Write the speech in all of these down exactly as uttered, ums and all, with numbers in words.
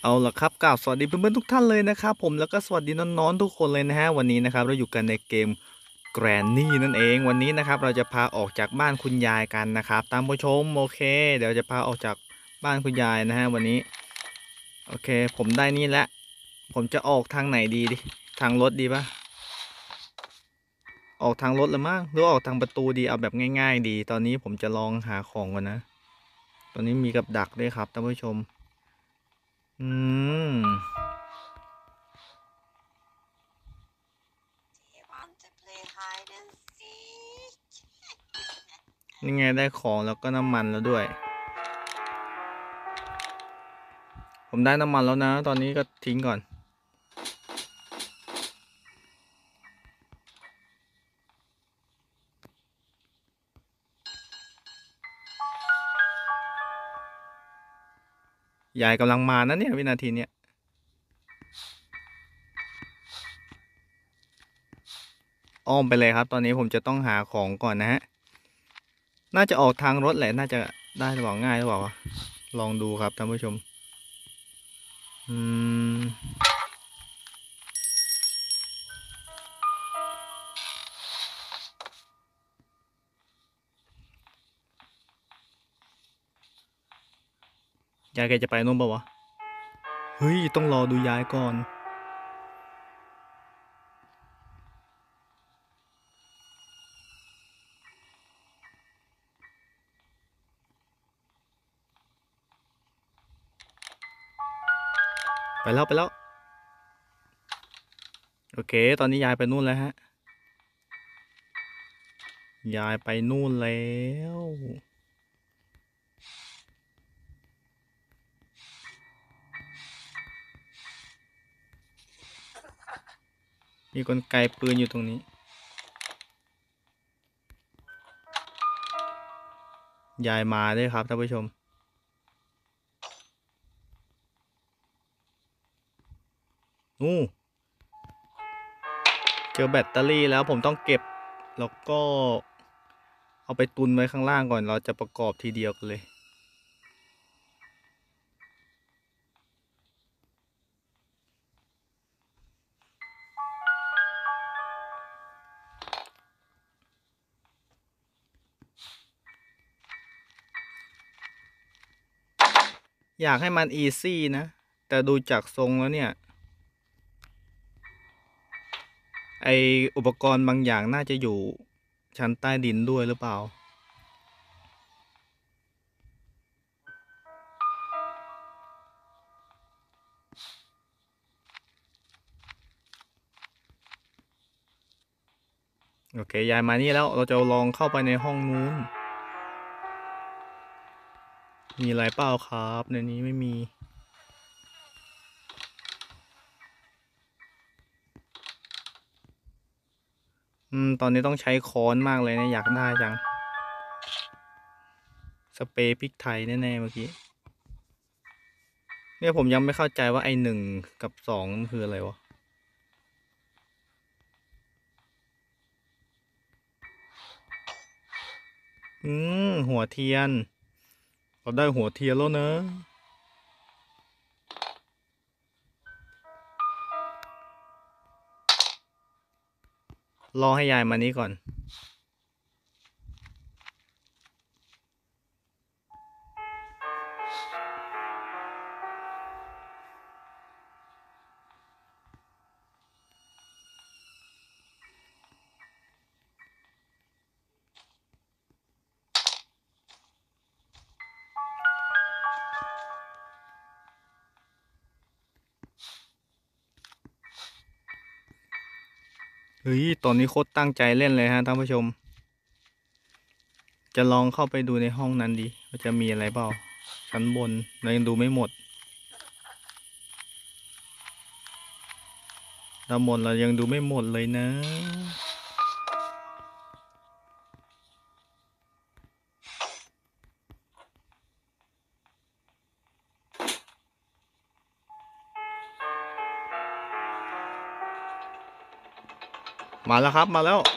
เอาล่ะครับกล่าวสวัสดีเพื่อนๆทุกท่านเลยนะครับผมแล้วก็สวัสดีน้องๆทุกคนเลยนะฮะวันนี้นะครับเราอยู่กันในเกม Granny นั่นเองวันนี้นะครับเราจะพาออกจากบ้านคุณยายกันนะครับตามผู้ชมโอเคเดี๋ยวจะพาออกจากบ้านคุณยายนะฮะวันนี้โอเคผมได้นี่แล้วผมจะออกทางไหนดีดิทางรถดีปะออกทางรถละมั้งหรือออกทางประตูดีเอาแบบง่ายๆดีตอนนี้ผมจะลองหาของก่อนนะตอนนี้มีกับดักด้วยครับท่านผู้ชมอืม Want to play hide and seek? นี่ไงได้ของแล้วก็น้ำมันแล้วด้วย ผมได้น้ำมันแล้วนะ ตอนนี้ก็ทิ้งก่อน ยายกำลังมานะเนี่ยวินาทีเนี้ยอ้อมไปเลยครับ ตอนนี้ผมจะต้องหาของก่อนนะฮะ น่าจะออกทางรถแหละ น่าจะได้หรือเปล่าง่ายหรือเปล่าวะลองดูครับท่านผู้ชม อืมยายแกจะไปนู่นปะวะ เฮ้ย ต้องรอดูยายก่อน ไปแล้วไปแล้ว โอเค ตอนนี้ยายไปนู่นแล้วฮะ ยายไปนู่นแล้ว มีกลไกปืนอยู่ตรงนี้ ยายมาด้วยครับท่านผู้ชมนู่เจอแบตเตอรี่แล้วผมต้องเก็บ แล้วก็เอาไปตุนไว้ข้างล่างก่อนเราจะประกอบทีเดียวกันเลย อยากให้มันอีซี่นะ แต่ดูจากทรงแล้วเนี่ย ไออุปกรณ์บางอย่างน่าจะอยู่ชั้นใต้ดินด้วยหรือเปล่า โอเคยายมานี่แล้วเราจะลองเข้าไปในห้องนู้น มีอะไรเปล่าครับในนี้ไม่มี อืม ตอนนี้ต้องใช้ค้อนมากเลยนะอยากได้จัง สเปรย์พริกไทยแน่ๆเมื่อกี้ เนี่ยผมยังไม่เข้าใจว่าไอหนึ่งกับสองมันคืออะไรวะ อืม หัวเทียน เราได้หัวเทียนแล้วนะ รอให้ยายมานี้ก่อน เฮ้ย ตอนนี้โคตรตั้งใจเล่นเลยฮะท่านผู้ชม จะลองเข้าไปดูในห้องนั้นดีว่าจะมีอะไรเปล่า ชั้นบนเรายังดูไม่หมดด้านบนเรายังดูไม่หมดเลยนะ มาแล้วครับ มาแล้ว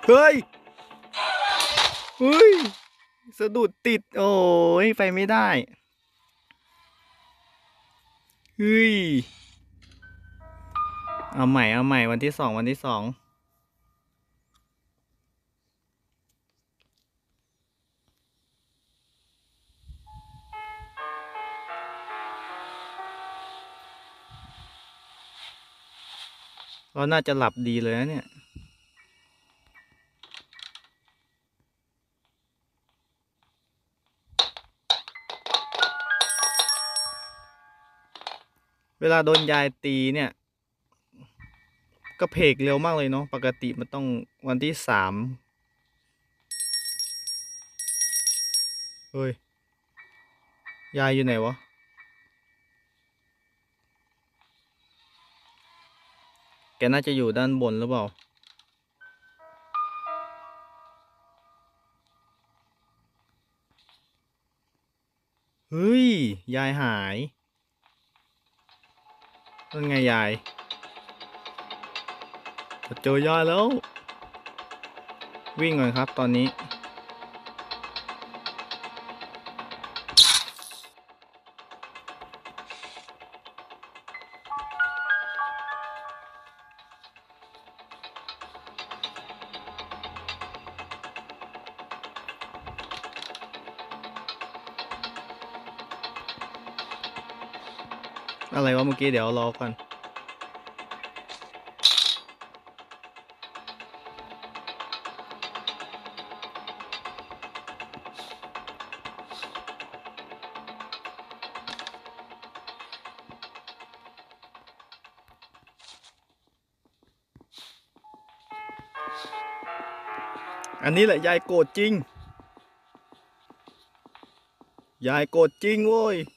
เฮ้ยเฮ้ยสะดุดติดโอ้ยไปไม่ได้เฮ้ยเอาใหม่เอาใหม่วันที่สองวันที่สองเราน่าจะหลับดีเลยนะเนี่ยเวลาโดนยายตีเนี่ยกระเพกเร็วมากเลยเนาะปกติมันต้องวันที่สามเฮ้ยยายอยู่ไหนวะแกน่าจะอยู่ด้านบนหรือเปล่าเฮ้ยยายหายนั่นไงยายเจอยายแล้ววิ่งก่อนครับตอนนี้อะไรวะเมื่อกี้เดี๋ยวรอก่อนอันนี้แหละยายโกรธจริงยายโกรธจริงโว้ย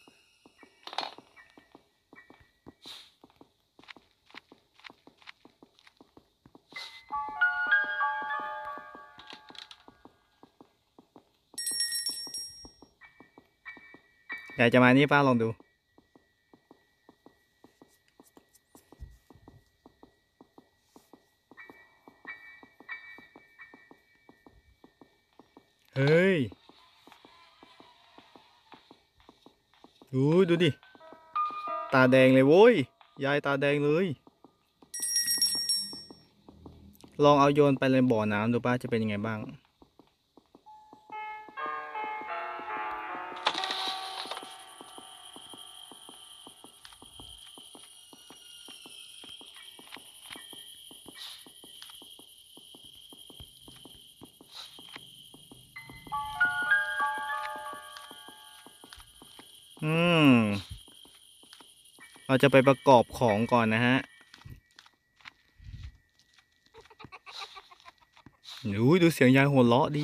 ยายจะมานี่ป้าลองดูเฮ้ยดูดูดิตาแดงเลยโว้ยยายตาแดงเลยลองเอาโยนไปในบ่อน้ำดูป้าจะเป็นยังไงบ้างอืมเราจะไปประกอบของก่อนนะฮะดูดูเสียงยายหัวเราะดี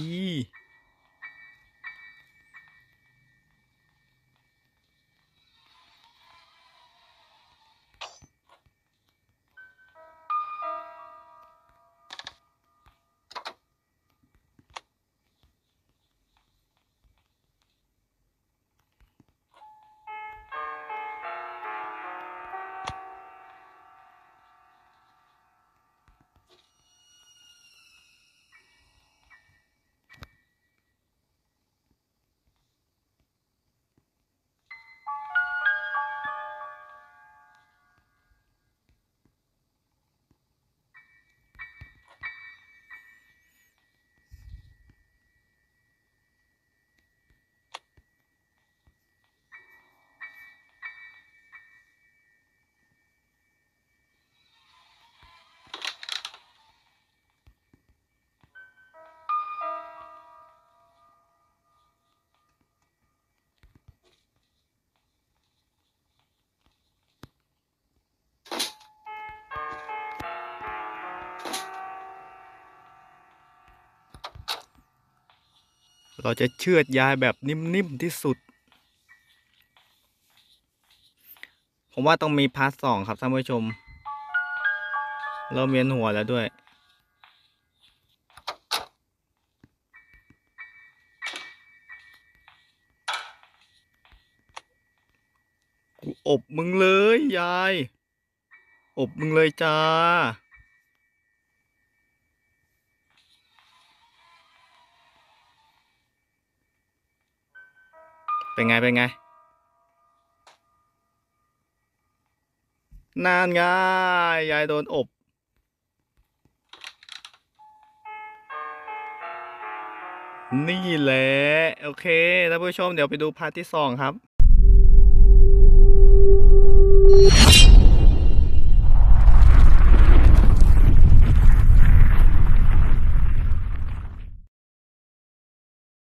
เราจะเชือดยายแบบนิ่มๆที่สุดผมว่าต้องมีพาร์ทสองครับท่านผู้ชมเราเวียนหัวแล้วด้วยกูอบมึงเลยยายอบมึงเลยจ้าเป็นไงเป็นไงนานไงยายโดนอบนี่แหละโอเคท่านผู้ชมเดี๋ยวไปดูพาร์ทที่สองครับ